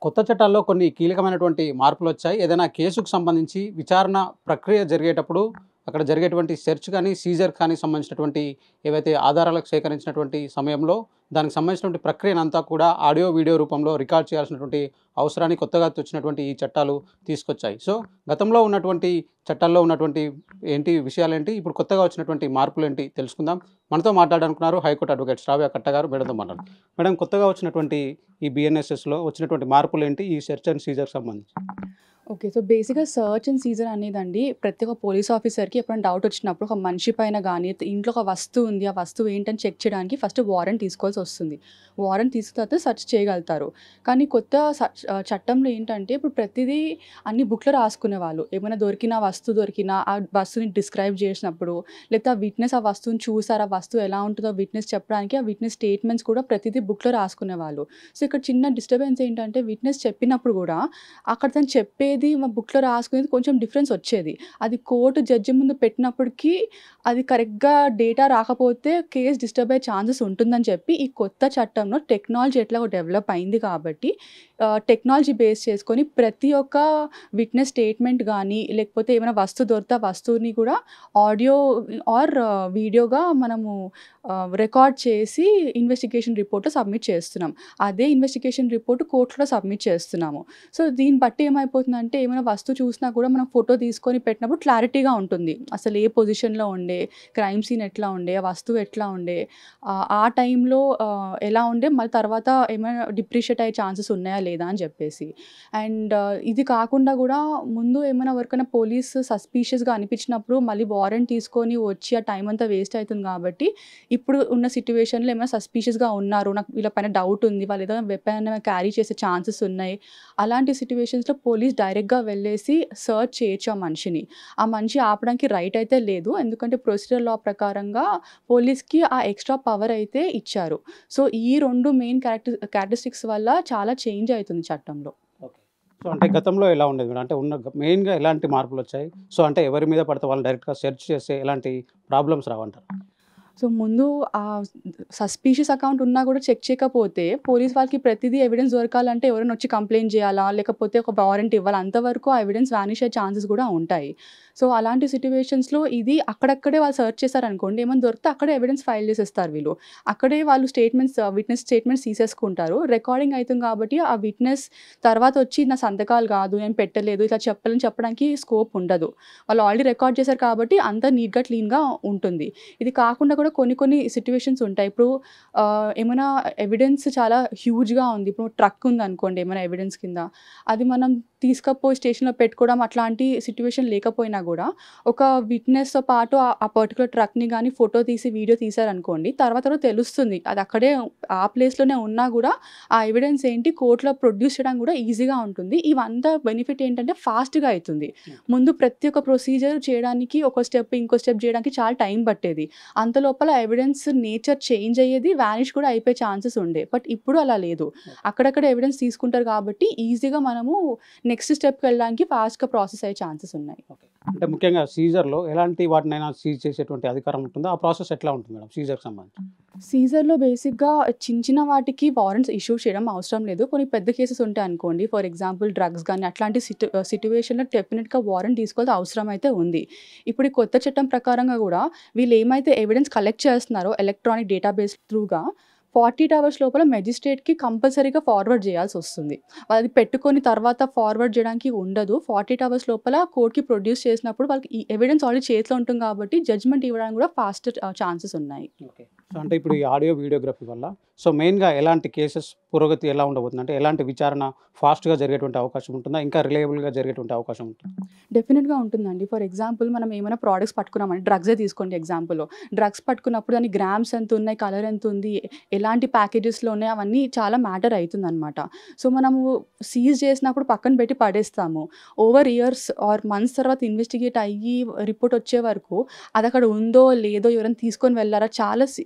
కొత్త చట్టాల్లో కొన్ని కీలకమైనటువంటి మార్పులొచ్చాయి. ఏదైనా కేసుకు సంబంధించి విచారణ ప్రక్రియ జరిగేటప్పుడు అక్కడ జరిగేటువంటి సెర్చ్ కానీ, సీజర్ కానీ సంబంధించినటువంటి ఏవైతే ఆధారాలకు సేకరించినటువంటి సమయంలో దానికి సంబంధించినటువంటి ప్రక్రియనంతా కూడా ఆడియో, వీడియో రూపంలో రికార్డ్ చేయాల్సినటువంటి అవసరాన్ని కొత్తగా తెచ్చినటువంటి ఈ చట్టాలు తీసుకొచ్చాయి. సో, గతంలో ఉన్నటువంటి చట్టాల్లో ఉన్నటువంటి విషయాలేంటి? ఇప్పుడు కొత్తగా వచ్చినటువంటి మార్పులేంటి తెలుసుకుందాం. మనతో మాట్లాడనుకున్నారు హైకోర్టు అడ్వకేట్ శ్రావ్య కట్ట గారు. మేడంతో మాట్లాడదాం. మేడం, కొత్తగా వచ్చినటువంటి ఈ బీఎన్ఎస్ఎస్‌లో వచ్చినటువంటి మార్పులేంటి? ఈ సెర్చ్ అండ్ సీజర్‌కి సంబంధించి? ఓకే. సో, బేసిక్‌గా సర్చ్ అండ్ సీజర్ అనేదండి ప్రతి ఒక్క పోలీస్ ఆఫీసర్‌కి ఎప్పుడైనా డౌట్ వచ్చినప్పుడు ఒక మనిషి పైన గానీ, ఇంట్లో ఒక వస్తువు ఉంది. ఆ వస్తువు ఏంటని చెక్ చేయడానికి ఫస్ట్ వారెంట్ తీసుకోవాల్సొస్తుంది. వారెంట్ తీసుకున్న తర్వాత సెర్చ్ చేయగలుగుతారు. కానీ కొత్త చట్టంలో ఏంటంటే ఇప్పుడు ప్రతిదీ అన్ని బుక్‌లో రాసుకునేవాళ్ళు. ఏమైనా వస్తువు దొరికినా ఆ వస్తువుని డిస్క్రైబ్ చేసినప్పుడు, లేకపోతే ఆ విట్నెస్ ఆ వస్తువుని చూసారు. ఆ వస్తువు ఎలా ఉంటుందో విట్నెస్ చెప్పడానికి ఆ విట్నెస్ స్టేట్మెంట్స్ కూడా ప్రతిదీ బుక్‌లో రాసుకునేవాళ్ళు. సో, ఇక్కడ చిన్న డిస్టర్బెన్స్ ఏంటంటే విట్నెస్ చెప్పినప్పుడు కూడా అక్కడ తను చెప్పేది మా బుక్‌లో రాసుకునేది కొంచెం డిఫరెన్స్ వచ్చేది. అది కోర్ట్ జడ్జి ముందు పెట్టినప్పటికీ అది కరెక్ట్‌గా డేటా రాకపోతే కేస్ డిస్టర్బ్ అయ్యే ఛాన్సెస్ ఉంటుందని చెప్పి ఈ కొత్త చట్టంలో టెక్నాలజీ ఎట్లాగో డెవలప్ అయింది కాబట్టి టెక్నాలజీ బేస్ చేసుకొని ప్రతి ఒక్క విట్నెస్ స్టేట్మెంట్ గానీ, లేకపోతే ఏమైనా వస్తువు దొరికితే ఆ వస్తువుని కూడా ఆడియో ఆర్ వీడియోగా మనము రికార్డ్ చేసి ఇన్వెస్టిగేషన్ రిపోర్ట్‌లో సబ్మిట్ చేస్తున్నాం. అదే ఇన్వెస్టిగేషన్ రిపోర్ట్ కోర్ట్‌లో సబ్మిట్ చేస్తున్నాము. సో, దీన్ని బట్టి ఏమైపోతుందంటే ఏమైనా వస్తువు చూసినా కూడా మనం ఫోటో తీసుకొని పెట్టినప్పుడు క్లారిటీగా ఉంటుంది. అసలు ఏ పొజిషన్‌లో ఉండే, క్రైమ్ సీన్ ఎట్లా ఉండే, ఆ వస్తువు ఎట్లా ఉండే, ఆ టైంలో ఎలా ఉండే, మళ్ళీ తర్వాత ఏమైనా డిప్రిషియేట్ అయ్యే ఛాన్సెస్ ఉన్నాయా లేదా అని చెప్పేసి. అండ్ ఇది కాకుండా కూడా ముందు ఏమైనా ఎవరికైనా పోలీస్ సస్పీషియస్‌గా అనిపించినప్పుడు మళ్ళీ వారెంట్ తీసుకొని వచ్చి ఆ టైం అంతా వేస్ట్ అవుతుంది కాబట్టి ఇప్పుడు ఉన్న సిట్యుయేషన్‌లో ఏమైనా సస్పీషియస్‌గా ఉన్నారు, నాకు వీళ్ళ పైన డౌట్ ఉంది, వాళ్ళు ఏదైనా వెపన్ క్యారీ చేసే ఛాన్సెస్ ఉన్నాయి. అలాంటి సిట్యుయేషన్స్‌లో పోలీస్ డైరెక్ట్‌గా వెళ్ళేసి సెర్చ్ చేయొచ్చు ఆ మనిషిని. ఆ మనిషి ఆపడానికి రైట్ అయితే లేదు. ఎందుకంటే ప్రొసీజర్ లా ప్రకారంగా పోలీస్‌కి ఆ ఎక్స్‌ట్రా పవర్ అయితే ఇచ్చారు. సో, ఈ 2 మెయిన్ క్యారెక్టరిస్టిక్స్ వల్ల చాలా చేంజ్ అయితుంది చట్టంలో. ఓకే. సో, అంటే గతంలో ఎలా ఉండేది మేడం? అంటే మెయిన్‌గా ఎలాంటి మార్పులొచ్చాయి? సో, అంటే ఎవరి మీద పడితే వాళ్ళని డైరెక్ట్‌గా సెర్చ్ చేస్తే ఎలాంటి ప్రాబ్లమ్స్ రావంటారు? సో, ముందు సస్పీషియస్ అకౌంట్ ఉన్నా కూడా చెక్ చేయకపోతే పోలీస్ వాళ్ళకి ప్రతిదీ ఎవిడెన్స్ దొరకాలంటే ఎవరైనా వచ్చి కంప్లెయింట్ చేయాలా? లేకపోతే ఒక వారెంట్ ఇవ్వాలా? అంతవరకు ఆ ఎవిడెన్స్ వానిష్ అయ్యే ఛాన్సెస్ కూడా ఉంటాయి. సో, అలాంటి సిట్యుయేషన్స్‌లో ఇది అక్కడక్కడే వాళ్ళు సెర్చ్ చేశారనుకోండి, ఏమైనా దొరికితే అక్కడే ఎవిడెన్స్ ఫైల్ చేసేస్తారు వీళ్ళు. అక్కడే వాళ్ళు విట్నెస్ స్టేట్మెంట్స్ తీసేసుకుంటారు. రికార్డింగ్ అయితుంది కాబట్టి ఆ విట్నెస్ తర్వాత వచ్చి నా సంతకాలు కాదు, నేను పెట్టలేదు, ఇట్లా చెప్పడానికి స్కోప్ ఉండదు. వాళ్ళు ఆల్రెడీ రికార్డ్ చేశారు కాబట్టి అంతా నీట్‌గా, క్లీన్‌గా ఉంటుంది. ఇది కాకుండా కూడా కొన్ని సిట్యుయేషన్స్ ఉంటాయి. ఇప్పుడు ఏమైనా ఎవిడెన్స్ చాలా హ్యూజ్‌గా ఉంది. ఇప్పుడు ట్రక్ ఉందనుకోండి ఏమైనా ఎవిడెన్స్ కింద, అది మనం తీసుకపోయి స్టేషన్‌లో పెట్టుకోవడం అట్లాంటి సిట్యుయేషన్ లేకపోయినా గూడా ఒక విట్నెస్‌తో పాటు ఆ పర్టిక్యులర్ ట్రక్‌ని గానీ ఫోటో తీసి, వీడియో తీశారనుకోండి, తర్వాత తెలుస్తుంది. అది అక్కడే ఆ ప్లేస్‌లోనే ఉన్నా గూడా ఆ ఎవిడెన్స్ ఏంటి కోర్ట్‌లో ప్రొడ్యూస్ చేయడానికి గూడా ఈజీగా ఉంటుంది. ఇవంతా బెనిఫిట్ ఏంటంటే ఫాస్ట్‌గా అయితుంది. ముందు ప్రతి ఒక్క ప్రొసీజర్ చేయడానికి ఒక స్టెప్, ఇంకో స్టెప్ చేయడానికి చాలా టైం పట్టేది. అంతలోపల ఎవిడెన్స్ నేచర్ చేంజ్ అయ్యేది, వానిష్ కూడా అయిపోయే ఛాన్సెస్ ఉండే. బట్ ఇప్పుడు అలా లేదు. అక్కడక్కడ ఎవిడెన్స్ తీసుకుంటారు కాబట్టి ఈజీగా మనము నెక్స్ట్ స్టెప్‌కి వెళ్ళడానికి ఫాస్ట్‌గా ప్రాసెస్ అయ్యే ఛాన్సెస్ ఉన్నాయి. ఓకే. అంటే ముఖ్యంగా సీజర్‌లో ఎలాంటి వాటినైనా సీజ్ చేసేటువంటి అధికారం ఉంటుందా? ఆ ప్రాసెస్ ఎట్లా ఉంటుంది మేడం సీజర్‌కి సంబంధించి? సీజర్‌లో బేసిక్‌గా చిన్న వాటికి వారెంట్స్ ఇష్యూ చేయడం అవసరం లేదు. కొన్ని పెద్ద కేసెస్ ఉంటాయనుకోండి, ఫర్ ఎగ్జాంపుల్ డ్రగ్స్ గానీ అట్లాంటి సిట్యుయేషన్‌లో డెఫినిట్‌గా వారెంట్ తీసుకోవాల్సిన అవసరం అయితే ఉంది. ఇప్పుడు ఈ కొత్త చట్టం ప్రకారంగా గూడా వీళ్ళు ఏమైతే ఎవిడెన్స్ కలెక్ట్ చేస్తున్నారో ఎలక్ట్రానిక్ డేటాబేస్ త్రూగా 48 అవర్స్ లోపల మెజిస్ట్రేట్‌కి కంపల్సరీగా ఫార్వర్డ్ చేయాల్సొస్తుంది. అది పెట్టుకొని తర్వాత ఫార్వర్డ్ చేయడానికి ఉండదు. 48 అవర్స్ లోపల కోర్ట్‌కి ప్రొడ్యూస్ చేసినప్పుడు వాళ్ళకి ఈ ఎవిడెన్స్ ఆల్రెడీ చేతిలో ఉంటుంది కాబట్టి జడ్జ్‌మెంట్ ఇవ్వడానికి కూడా ఫాస్ట్ ఛాన్సెస్ ఉన్నాయి. ఓకే. సో, అంటే ఇప్పుడు ఈ ఆడియో వీడియోగ్రఫీ వల్ల సో, మెయిన్‌గా ఎలాంటి కేసెస్ పురోగతి ఎలా ఉండబోతుంది? అంటే ఎలాంటి విచారణ ఫాస్ట్‌గా జరిగేటువంటి అవకాశం ఉంటుందా? ఇంకా రిలయబుల్‌గా జరిగేటువంటి అవకాశం ఉంటుందా? డెఫినిట్‌గా ఉంటుందండి. ఫర్ ఎగ్జాంపుల్ మనం ఏమైనా ప్రొడక్ట్స్ పట్టుకున్నామంటే డ్రగ్సే తీసుకోండి ఎగ్జాంపుల్‌లో. డ్రగ్స్ పట్టుకున్నప్పుడు దాని గ్రామ్స్ ఎంతుంది, కలర్ ఎంతుంది, ఎలాంటి ప్యాకేజెస్‌లో ఉన్నాయి అవన్నీ చాలా మ్యాటర్ అయితుందనమాట. సో, మనము సీజ్ చేసినప్పుడు పక్కన పెట్టి పడేస్తాము. ఓవర్ ఇయర్స్ ఆర్ మంత్స్ తర్వాత ఇన్వెస్టిగేట్ అయ్యి రిపోర్ట్ వచ్చే వరకు అది అక్కడ ఉందో లేదో ఎవరైనా తీసుకొని వెళ్లారా చాలా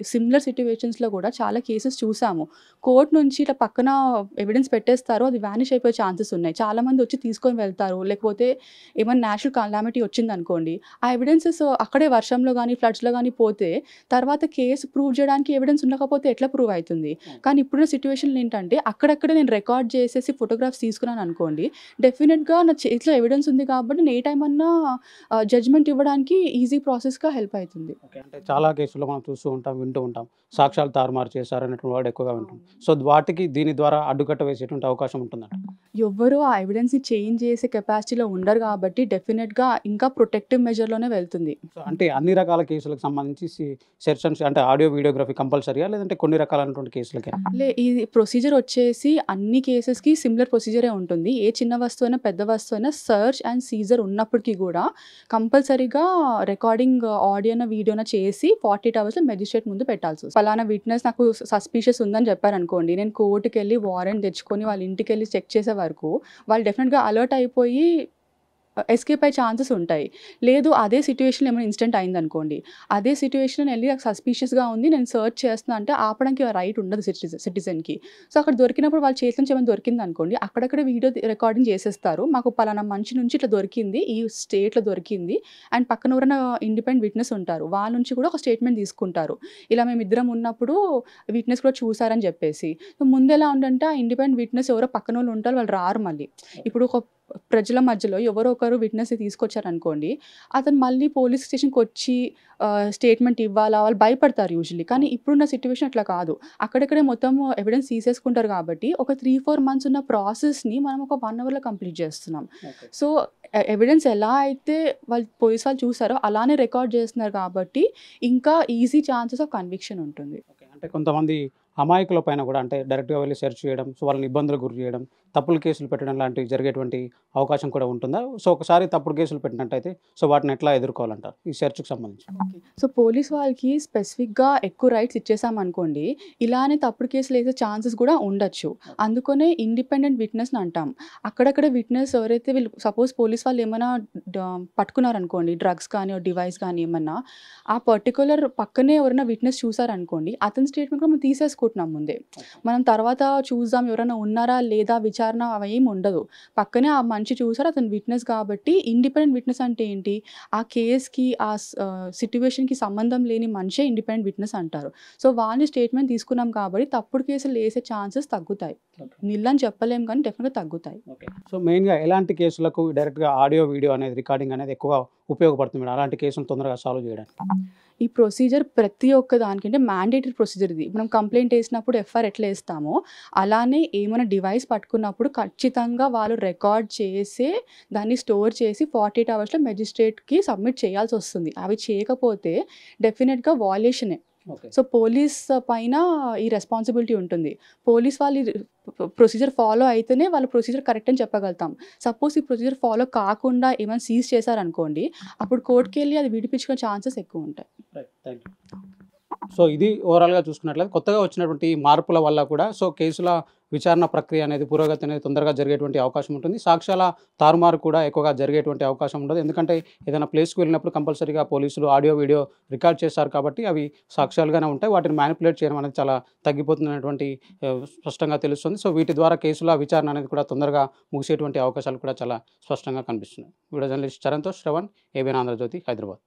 సిమిలర్ సిట్యుయేషన్స్‌లో కూడా చాలా కేసెస్ చూసాము. కోర్ట్ నుంచి ఇట్లా పక్కన ఎవిడెన్స్ పెట్టేస్తారు. అది వానిష్ అయిపోయే ఛాన్సెస్ ఉన్నాయి. చాలామంది వచ్చి తీసుకొని వెళ్తారు. లేకపోతే ఏమన్నా నేచురల్ కాలామిటీ వచ్చిందనుకోండి, ఆ ఎవిడెన్సెస్ అక్కడే వర్షంలో గానీ, ఫ్లడ్స్‌లో గానీ పోతే తర్వాత కేస్ ప్రూవ్ చేయడానికి ఎవిడెన్స్ ఉండకపోతే ఎట్లా ప్రూవ్ అయితుంది? కానీ ఇప్పుడున్న సిట్యుయేషన్‌లో ఏంటంటే అక్కడక్కడే నేను రికార్డ్ చేసేసి ఫోటోగ్రాఫ్స్ తీసుకున్నాననుకోండి, డెఫినిట్‌గా నా చేతిలో ఎవిడెన్స్ ఉంది కాబట్టి నేను ఏ టైం అన్నా జడ్జ్‌మెంట్ ఇవ్వడానికి ఈజీ ప్రాసెస్‌గా హెల్ప్ అయితుంది. ఓకే. అంటే చాలా కేసుల్లో మనం చూస్తూ ఉంటాం, వింటూ ఉంటాం. సాక్ష్యాలు తారుమారు చేశారనేటువంటి వర్డ్ ఎక్కువగా వింటున్నాం. సో వాటికి దీని ద్వారా అడ్డుకట్ట వేసేటువంటి అవకాశం ఉంటుందంట. ఎవ్వరు ఆ ఎవిడెన్స్‌ని చేంజ్ చేసే కెపాసిటీలో ఉండరు కాబట్టి డెఫినిట్‌గా ఇంకా ప్రొటెక్టివ్ మెజర్‌లోనే వెళ్తుంది. సో అంటే అన్ని రకాల కేసులకు సంబంధించి సెర్చ్ అంటే ఆడియో వీడియోగ్రఫీ కంపల్సరీయా? లేదంటే కొన్ని రకాలైనటువంటి కేసులకే? ఈ ప్రొసీజర్ వచ్చేసి అన్ని కేసెస్‌కి సిమిలర్ ప్రొసీజరే ఉంటుంది. ఏ చిన్న వస్తువైనా, పెద్ద వస్తువైనా సర్చ్ అండ్ సీజర్ ఉన్నప్పటికీ కూడా కంపల్సరీగా రికార్డింగ్ ఆడియోన, వీడియోన చేసి 48 అవర్స్‌లో మెజిస్ట్రేట్ ముందు పెట్టాల్సొస్తుంది. పలానా విట్నెస్ నాకు సస్పీషియస్ ఉందని చెప్పారనుకోండి, నేను కోర్ట్‌కెళ్ళి వారెంట్ తెచ్చుకొని వాళ్ళ ఇంటికెళ్ళి చెక్ చేసే వరకు వాళ్ళు డెఫినిట్‌గా అలర్ట్ అయిపోయి ఎస్కేప్ అయ్యే ఛాన్సెస్ ఉంటాయి. లేదు అదే సిట్యుయేషన్‌లో ఏమైనా ఇన్సిడెంట్ అయిందనుకోండి, అదే సిట్యుయేషన్‌లో ఎళ్లి నాకు సస్పీషియస్‌గా ఉంది, నేను సెర్చ్ చేస్తున్నా అంటే ఆపడానికి రైట్ ఉండదు సిటిజన్‌కి. సో, అక్కడ దొరికినప్పుడు వాళ్ళ చేతి నుంచి ఏమైనా దొరికిందనుకోండి, అక్కడక్కడ వీడియో రికార్డింగ్ చేసేస్తారు. మాకు పలానా మనిషి నుంచి ఇట్లా దొరికింది, ఈ స్టేట్‌లో దొరికింది అండ్ పక్కన ఎవరైనా ఇండిపెండెంట్ విట్నెస్ ఉంటారు. వాళ్ళ నుంచి కూడా ఒక స్టేట్మెంట్ తీసుకుంటారు. ఇలా మేమిద్దరం ఉన్నప్పుడు విట్నెస్ కూడా చూసారని చెప్పేసి. సో, ముందెలా ఉండంటే ఆ ఇండిపెండెంట్ విట్నెస్ ఎవరో పక్కనోళ్ళు ఉంటారు, వాళ్ళు రారు మళ్ళీ. ఇప్పుడు ఒక ప్రజల మధ్యలో ఎవరో ఒకరు విట్నెస్‌ని తీసుకొచ్చారనుకోండి, అతను మళ్ళీ పోలీస్ స్టేషన్‌కొచ్చి స్టేట్మెంట్ ఇవ్వాలా? వాళ్ళు భయపడతారు యూజువల్లీ. కానీ ఇప్పుడున్న సిట్యుయేషన్ అట్లా కాదు. అక్కడక్కడే మొత్తం ఎవిడెన్స్ తీసేసుకుంటారు కాబట్టి, ఒక 3, 4 మంత్స్ ఉన్న ప్రాసెస్‌ని మనం ఒక 1 అవర్‌లో కంప్లీట్ చేస్తున్నాం. ఓకే. సో, ఎవిడెన్స్ ఎలా అయితే పోలీస్ వాళ్ళు చూసారో అలానే రికార్డ్ చేస్తున్నారు కాబట్టి, ఇంకా ఈజీ ఛాన్సెస్ ఆఫ్ కన్విక్షన్ ఉంటుంది. ఓకే. అంటే కొంతమంది అమాయకుల పైన కూడా అంటే డైరెక్ట్‌గా వెళ్లి సెర్చ్ చేయడం, సో వాళ్ళని ఇబ్బందులకు గురి చేయడం, తప్పుడు కేసులు పెట్టడం లాంటివి జరిగేటువంటి అవకాశం కూడా ఉంటుందా? సో ఒకసారి తప్పుడు కేసులు పెట్టినట్టయితే సో వాటిని ఎట్లా ఎదుర్కోవాలంటారు? ఈ సెర్చ్‌కి సంబంధించి. ఓకే. సో, పోలీస్ వాళ్ళకి స్పెసిఫిక్‌గా ఎక్కువ రైట్స్ ఇచ్చేసామనుకోండి, ఇలానే తప్పుడు కేసులేసే ఛాన్సెస్ కూడా ఉండొచ్చు. అందుకనే ఇండిపెండెంట్ విట్నెస్‌ని అంటాం. అక్కడక్కడ విట్నెస్ ఎవరైతే వీళ్ళు సపోజ్ పోలీస్ వాళ్ళు ఏమైనా పట్టుకున్నారనుకోండి, డ్రగ్స్ కానీ, డివైస్ కానీ ఏమన్నా, ఆ పర్టిక్యులర్ పక్కనే ఎవరైనా విట్నెస్ చూసారనుకోండి, అతని స్టేట్మెంట్ కూడా మనం తీసేసుకుంటున్నాం ముందే. మనం తర్వాత చూద్దాం ఎవరైనా ఉన్నారా లేదా విచారణ అవేం ఉండదు. పక్కనే ఆ మనిషి చూసారు, అతను విట్నెస్ కాబట్టి ఇండిపెండెంట్ విట్నెస్ అంటే ఏంటి? ఆ కేస్‌కి సిట్యుయేషన్‌కి సంబంధం లేని మనిషే ఇండిపెండెంట్ విట్నెస్ అంటారు. సో, వాళ్ళని స్టేట్మెంట్ తీసుకున్నాం కాబట్టి తప్పుడు కేసులు ఏసే ఛాన్సెస్ తగ్గుతాయి. నిల్లని చెప్పలేం కానీ డెఫినిట్‌గా తగ్గుతాయి. ఓకే. సో మెయిన్‌గా ఎలాంటి కేసులకు డైరెక్ట్‌గా ఆడియో, వీడియో అనేది రికార్డింగ్ అనేది ఎక్కువ ఉపయోగపడుతుంది మేడం? అలాంటి కేసులు తొందరగా సాల్వ్ చేయడానికి? ఈ ప్రొసీజర్ ప్రతి ఒక్క దానికంటే మ్యాండేటరీ ప్రొసీజర్ ఇది. మనం కంప్లెయింట్ ఏసినప్పుడు ఎఫ్ఐఆర్ ఎట్లా ఏస్తామో, అలానే ఏమైనా డివైస్ పట్టుకున్నప్పుడు ఖచ్చితంగా వాళ్ళు రికార్డ్ చేసే దాన్ని స్టోర్ చేసి 48 అవర్స్‌లో మెజిస్ట్రేట్‌కి సబ్మిట్ చేయాల్సొస్తుంది. అవి చేయకపోతే డెఫినిట్‌గా వయలేషనే. ఓకే. సో, పోలీస్ పైన ఈ రెస్పాన్సిబిలిటీ ఉంటుంది. పోలీస్ వాళ్ళు ఈ ప్రొసీజర్ ఫాలో అయితేనే వాళ్ళు ప్రొసీజర్ కరెక్ట్ అని చెప్పగలుగుతాం. సపోజ్ ఈ ప్రొసీజర్ ఫాలో కాకుండా ఏమైనా సీజ్ చేశారనుకోండి, అప్పుడు కోర్ట్‌కెళ్ళి అది విడిపించుకునే ఛాన్సెస్ ఎక్కువుంటాయి. రైట్. Thank you. సో ఇది ఓవరాల్‌గా చూసుకున్నట్లయితే కొత్తగా వచ్చినటువంటి మార్పుల వల్ల కూడా సో కేసుల విచారణ ప్రక్రియ అనేది పురోగతి అనేది తొందరగా జరిగేటువంటి అవకాశం ఉంటుంది. సాక్ష్యాల తారుమారు కూడా ఎక్కువగా జరిగేటువంటి అవకాశం ఉండదు. ఎందుకంటే ఏదైనా ప్లేస్‌కి వెళ్ళినప్పుడు కంపల్సరీగా పోలీసులు ఆడియో, వీడియో రికార్డ్ చేస్తారు కాబట్టి అవి సాక్ష్యాలుగానే ఉంటాయి. వాటిని మ్యానిపులేట్ చేయడం అనేది చాలా తగ్గిపోతుందనేటువంటి స్పష్టంగా తెలుస్తుంది. సో వీటి ద్వారా కేసుల విచారణ అనేది కూడా తొందరగా ముగిసేటువంటి అవకాశాలు కూడా చాలా స్పష్టంగా కనిపిస్తున్నాయి. వీడియో జర్నలిస్ట్ చరణ్‌తో శ్రవణ్, ఏబీఎన్ ఆంధ్రజ్యోతి, హైదరాబాద్.